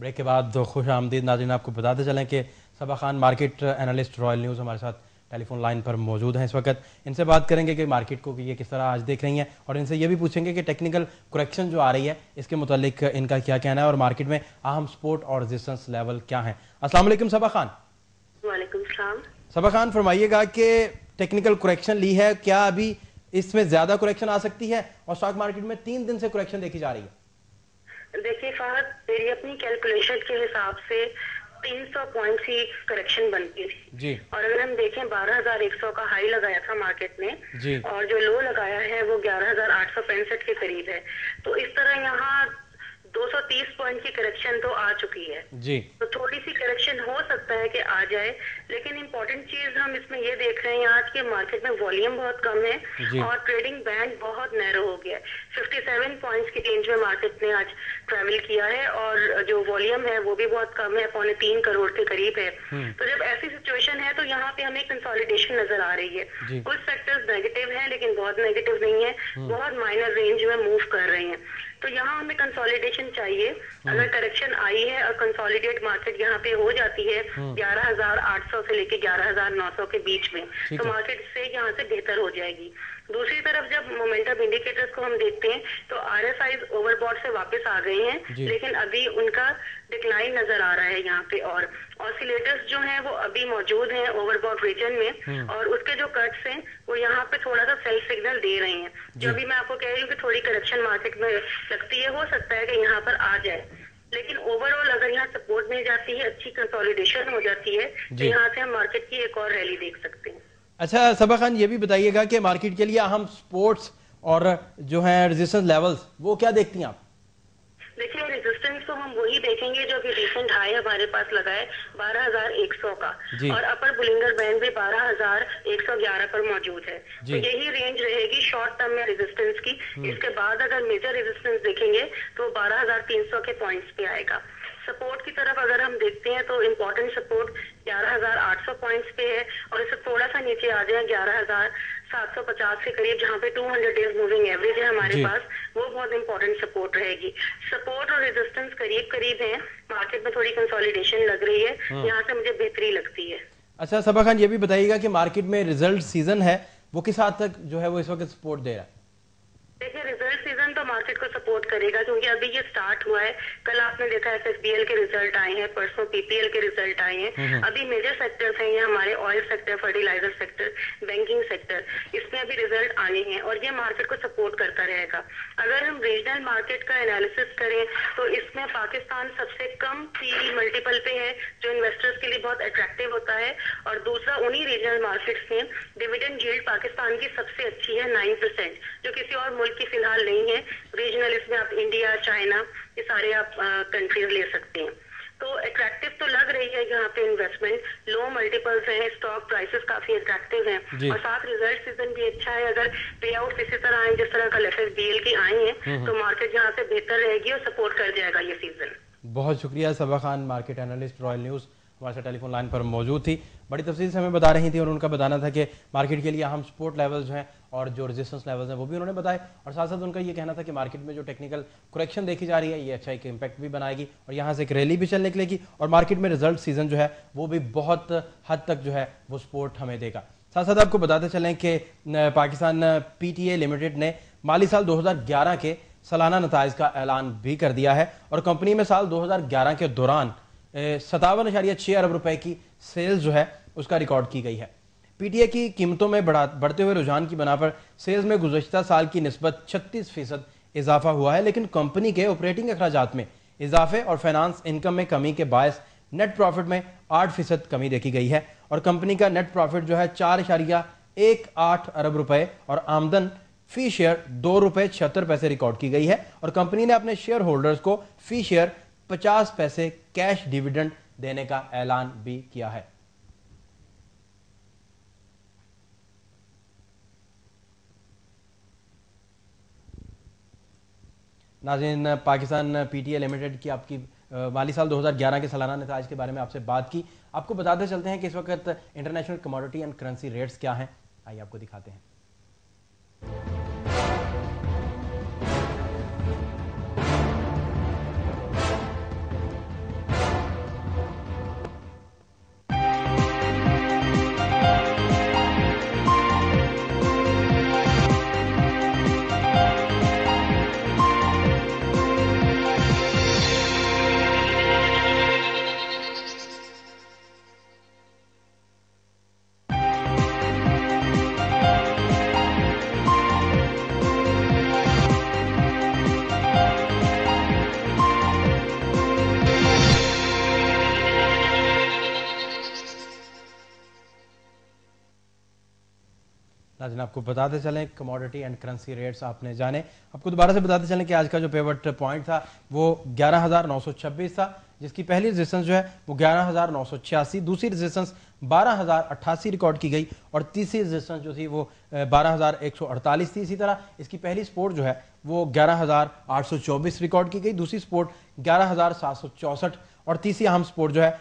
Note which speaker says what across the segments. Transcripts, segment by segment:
Speaker 1: Break के बाद खुश आमदीद नाज़रीन। आपको बताते चलें कि Saba Khan market analyst Royal News हमारे साथ टेलीफोन लाइन पर मौजूद हैं इस वक्त। इनसे बात करेंगे कि मार्केट को ये किस तरह आज देख रही हैं और इनसे ये भी पूछेंगे कि टेक्निकल करेक्शन जो आ रही है इसके मुतालिक इनका क्या कहना है और मार्केट में अहम सपोर्ट और रेजिस्टेंस लेवल क्या है। अस्सलाम वालेकुम सबा खान।
Speaker 2: वालेकुम सलाम।
Speaker 1: सबा खान फरमाइएगा कि टेक्निकल करेक्शन ली है, क्या अभी इसमें ज्यादा करेक्शन आ सकती है और स्टॉक मार्केट में 3 दिन से करेक्शन देखी जा रही है?
Speaker 2: देखिए फहद, मेरी अपनी कैलकुलेशन के हिसाब से 300 पॉइंट की करेक्शन बनती थी
Speaker 1: जी।
Speaker 2: और अगर हम देखें 12,100 का हाई लगाया था मार्केट ने
Speaker 1: जी।
Speaker 2: और जो लो लगाया है वो 11,865 के करीब है। तो इस तरह यहाँ 230 पॉइंट की करेक्शन तो आ चुकी है
Speaker 1: जी।
Speaker 2: तो थोड़ी सी करेक्शन हो सकता है कि आ जाए, लेकिन इम्पोर्टेंट चीज हम इसमें ये देख रहे हैं आज के मार्केट में वॉल्यूम बहुत कम है और ट्रेडिंग बैंड बहुत नैरो हो गया है। 57 पॉइंट्स की रेंज में मार्केट ने आज ट्रेवल किया है और जो वॉल्यूम है वो भी बहुत कम है, 3.25 करोड़ के करीब है। तो जब ऐसी सिचुएशन है तो यहाँ पे हमें कंसोलिडेशन नजर आ रही है। कुछ सेक्टर्स नेगेटिव है लेकिन बहुत नेगेटिव नहीं है, बहुत माइनर रेंज में मूव कर रहे हैं। तो यहाँ हमें कंसोलिडेशन चाहिए। अगर करेक्शन आई है और कंसोलिडेट मार्केट यहाँ पे हो जाती है 11,800 से लेके 11,900 के बीच में, तो मार्केट से यहाँ से बेहतर हो जाएगी। दूसरी तरफ जब मोमेंटम इंडिकेटर्स को हम देखते हैं तो RSIs ओवरबॉट से वापस आ गए हैं, लेकिन अभी उनका डिक्लाइन नजर आ रहा है यहाँ पे और ऑसिलेटर्स जो हैं वो अभी मौजूद हैं ओवरबॉट रीजन में और उसके जो कट्स हैं वो यहाँ पे थोड़ा सा सेल सिग्नल दे रहे हैं। जो अभी मैं आपको कह रही हूँ कि थोड़ी करेक्शन मार्केट में लगती है, हो सकता है कि यहाँ पर आ जाए, लेकिन ओवरऑल अगर यहाँ सपोर्ट मिल जाती है, अच्छी कंसोलिडेशन हो जाती है तो यहाँ से हम मार्केट की एक और रैली देख सकते हैं।
Speaker 1: अच्छा सबा खान, ये भी बताइएगा कि मार्केट के लिए अहम सपोर्ट्स और जो है रेजिस्टेंस लेवल्स वो क्या देखती हैं आप?
Speaker 2: देखिए रेजिस्टेंस तो हम वही देखेंगे जो अभी रिसेंट हाई हमारे पास लगा है 12,100 का और अपर बुलिंगर बैंड भी 12,111 पर मौजूद है। तो यही रेंज रहेगी शॉर्ट टर्म में रेजिस्टेंस की। इसके बाद अगर मेजर रेजिस्टेंस देखेंगे तो 12,300 के पॉइंट्स पे आएगा। सपोर्ट की तरफ अगर हम देखते हैं तो इम्पोर्टेंट सपोर्ट 11,800 पॉइंट्स पे है और इससे थोड़ा सा नीचे आ जाए 11,750 के करीब, जहाँ पे 200 डेज मूविंग एवरेज है हमारे पास, वो बहुत इंपॉर्टेंट सपोर्ट रहेगी। सपोर्ट और रेजिस्टेंस करीब करीब है, मार्केट में थोड़ी कंसोलिडेशन लग रही है, यहाँ से मुझे बेहतरी लगती है।
Speaker 1: अच्छा सबा खान, ये भी बताइएगा कि मार्केट में रिजल्ट सीजन है वो किस हद तक जो है वो इस वक्त सपोर्ट दे रहा है?
Speaker 2: देखिए रिजल्ट सीजन तो मार्केट को सपोर्ट करेगा क्योंकि अभी ये स्टार्ट हुआ है। कल आपने देखा SSBL के रिजल्ट आए हैं, परसों PPL के रिजल्ट आए हैं। अभी मेजर सेक्टर्स हैं ये हमारे oil sector, fertiliser sector, banking sector, इसमें अभी रिजल्ट आने हैं और ये मार्केट को सपोर्ट करता रहेगा। अगर हम रीजनल मार्केट का एनालिसिस करें तो इसमें पाकिस्तान सबसे कम PE मल्टीपल पे है जो इन्वेस्टर्स के लिए बहुत अट्रैक्टिव होता है और दूसरा उन्हीं रीजनल मार्केट्स में डिविडेंड यील्ड पाकिस्तान की सबसे अच्छी है 9%, जो किसी और मुल्क की फिलहाल नहीं है। रीजनल इसमें आप इंडिया, चाइना, ये सारे आप कंट्रीज ले सकते हैं। तो अट्रैक्टिव तो लग रही है यहाँ पे इन्वेस्टमेंट, लो मल्टीपल्स हैं, स्टॉक प्राइसेस काफी अट्रैक्टिव हैं और साथ रिजल्ट सीजन भी अच्छा है। अगर पे आउट इसी तरह आए जिस तरह कल SSBL की आई हैं तो मार्केट यहाँ से बेहतर रहेगी और सपोर्ट कर जाएगा ये सीजन।
Speaker 1: बहुत शुक्रिया Saba Khan, market analyst Royal News हमारे साथ टेलीफोन लाइन पर मौजूद थी। बड़ी तफसील से हमें बता रही थी और उनका बताना था कि मार्केट के लिए अहम सपोर्ट लेवल्स हैं और जो रेजिस्टेंस लेवल्स हैं वो भी उन्होंने बताए और साथ साथ उनका ये कहना था कि मार्केट में जो टेक्निकल करेक्शन देखी जा रही है ये अच्छा एक इम्पैक्ट भी बनाएगी और यहाँ से एक रैली भी चल निकलेगी और मार्केट में रिजल्ट सीजन जो है वो भी बहुत हद तक जो है वो सपोर्ट हमें देगा। साथ साथ आपको बताते चलें कि पाकिस्तान PTA लिमिटेड ने माली साल 2011 के सालाना नताइज का ऐलान भी कर दिया है और कंपनी में साल 2011 के दौरान 57.6 अरब रुपए की सेल्स जो है उसका रिकॉर्ड की गई है। PTA की कीमतों में बढ़ते हुए रुझान की बना पर सेल्स में गुज़श्ता साल की निस्बत 36% इजाफा हुआ है, लेकिन कंपनी के ऑपरेटिंग अखराजात में इजाफे और फाइनेंस इनकम में कमी के बायस नेट प्रॉफिट में 8% कमी देखी गई है और कंपनी का नेट प्रॉफिट जो है 4.18 अरब रुपए और आमदन फी शेयर 2 रुपए 76 पैसे रिकॉर्ड की गई है और कंपनी ने अपने शेयर होल्डर्स को फी शेयर 50 पैसे कैश डिविडेंड देने का ऐलान भी किया है। नाज़रीन, पाकिस्तान PTA लिमिटेड की आपकी माली साल 2011 के सालाना नताइज के बारे में आपसे बात की। आपको बताते चलते हैं कि इस वक्त international commodity and currency rates क्या हैं, आइए आपको दिखाते हैं। नाज़रीन आपको बताते चलें कमोडिटी एंड करेंसी रेट्स आपने जाने। आपको दोबारा से बताते चलें कि आज का जो पिवट पॉइंट था वो 11,926 था, जिसकी पहली रेजिस्टेंस जो है वो 11,986, दूसरी रेजिस्टेंस 12,088 रिकॉर्ड की गई और तीसरी रेजिस्टेंस जो थी वो 12,148 थी। इसी तरह इसकी पहली सपोर्ट जो है वो 11,824 रिकॉर्ड की गई, दूसरी सपोर्ट 11,764 और तीसरी अहम सपोर्ट जो है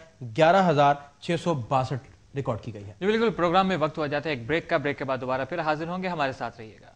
Speaker 1: 11,662 रिकॉर्ड की गई है।
Speaker 3: बिल्कुल, प्रोग्राम में वक्त हो जाता है एक ब्रेक का। ब्रेक के बाद दोबारा फिर हाजिर होंगे, हमारे साथ रहिएगा।